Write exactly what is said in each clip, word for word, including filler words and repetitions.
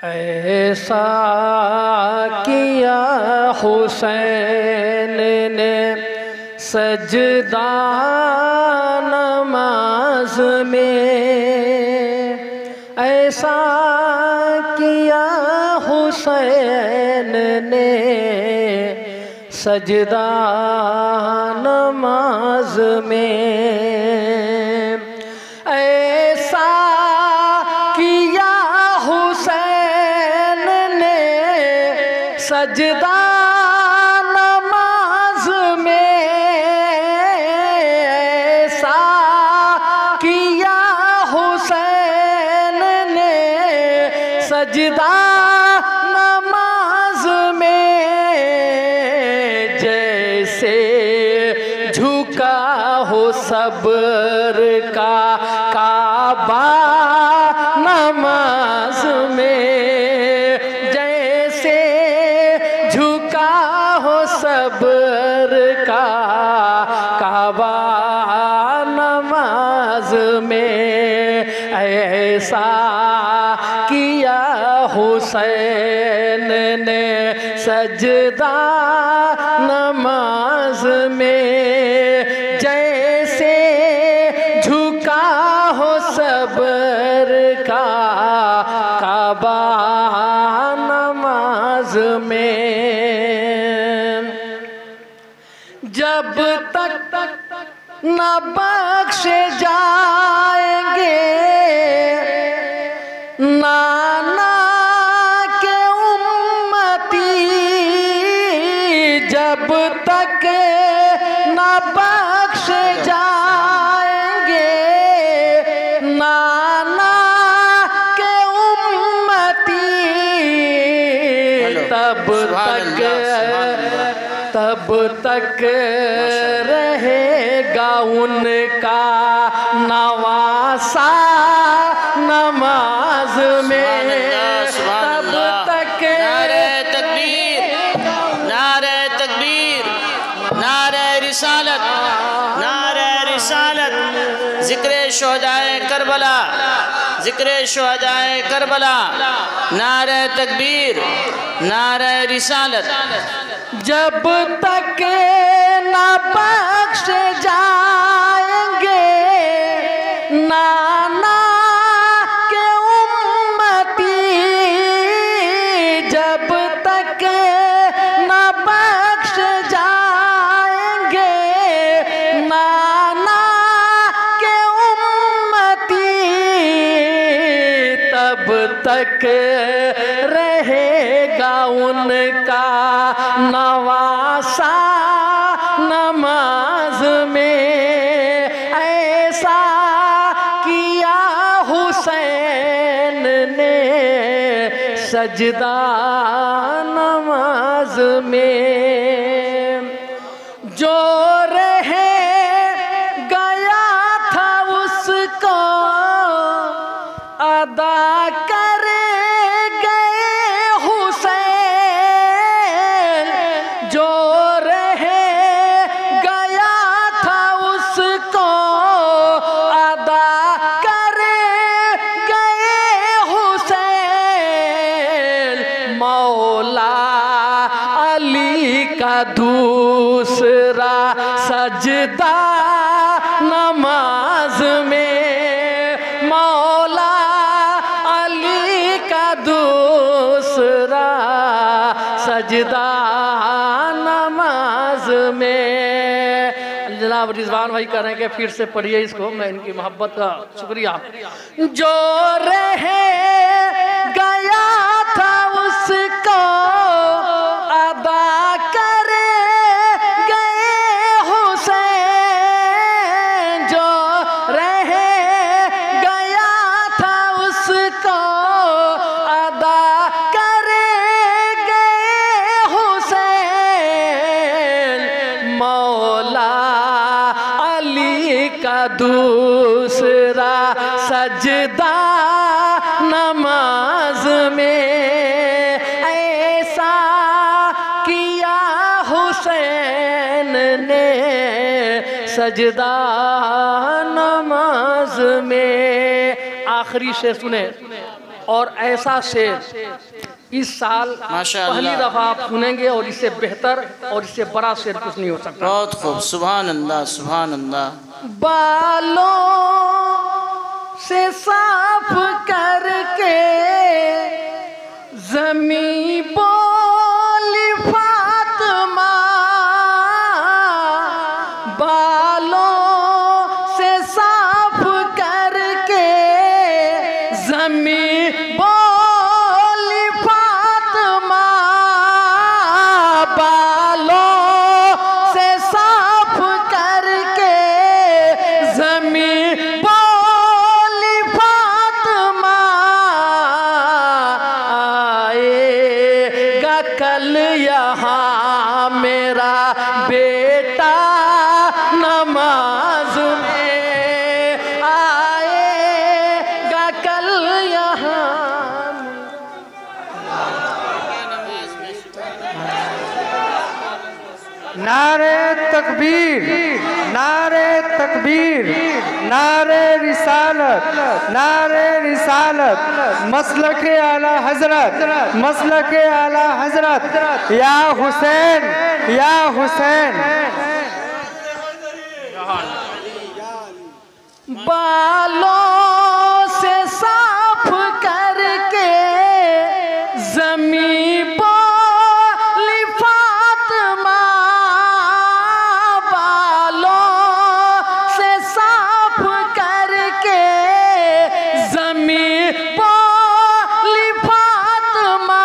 ऐसा किया हुसैन ने सजदा नमाज में, ऐसा किया हुसैन ने सजदा नमाज में, ऐसा किया हुसैन ने सजदा नमाज में, ऐसा किया हुसैन ने सजदा नमाज में, जैसे झुका हो सब्र का काबा नमाज में, जैसे झुका हो सब्र का काबा नमाज में, ऐसा किया हुसैन ने सजदा नमाज में, जैसे झुका हो सब्र का काबा नमाज में। जब तक न बख्शे जाएंगे नाना के उम्मती, जब तक न बख्शे जाएंगे नाना के उम्मती, तब तक तब तक रहेगा उनका नवासा नमाज में, तब तक नारे तकबीर, नारे तकबीर, नारे रिसालत, नारे रिसालत, जिक्र शुहदाए करबला, जिक्र शुहदाए करबला, नारे तकबीर, नारे रिसालत। जब तक न बख्श जाएंगे नाना के उम्मती, जब तक न बख्श जाएंगे नाना के उम्मती, तब तक रहेगा उनका नवासा नमाज में, ऐसा किया हुसैन ने सजदा नमाज में। जो रह गया था उसको अदा करे दूसरा सजदा नमाज में, मौला अली का दूसरा सजदा नमाज में। जनाब रिजवान भाई कह रहे हैं कि फिर से पढ़िए इसको, मैं इनकी मोहब्बत का शुक्रिया। जो रह गया था उसको अदा दूसरा सजदा नमाज में, ऐसा किया हुसैन ने सजदा नमाज में। आखिरी शेर सुने और ऐसा शेर इस साल माशाअल्लाह। पहली दफा आप सुनेंगे और इससे बेहतर और इससे बड़ा शेर कुछ नहीं हो सकता। बहुत खूब, सुभान अल्लाह सुभान अल्लाह। बालों से साफ करके जमी बोली फातिमा, बालों से साफ करके जमी बोली फातिमा, बालों से साफ करके जमी बोली फातिमा, आएगा कल यहाँ मेरा बेटा नमाज में, आएगा कल यहाँ। नारे तकबीर, नारे तकबीर, नारे रिसालत, नारे रिसालत, मसलक आला हजरत, मसलक आला हजरत, या हुसैन, या हुसैन। बालों से साफ करके जमी बोली फातिमा, बालों से साफ करके जमी बोली फातिमा,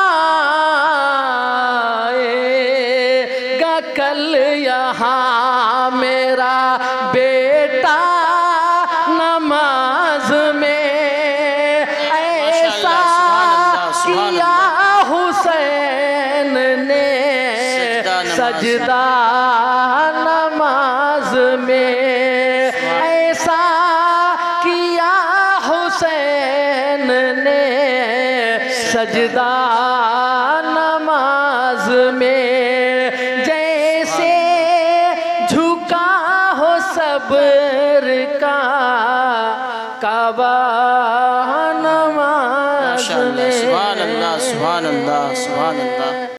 आएगा कल यहाँ मेरा बेटा नमाज में, ऐसा किया हुसैन ने सजदा नमाज में, ऐसा किया हुसैन ने सजदा नमाज में, जैसे झुका हो सब्र का काबा नमाज माशाअल्लाह, में। सुभान अल्लाह सुभान अल्लाह सुभान अल्लाह।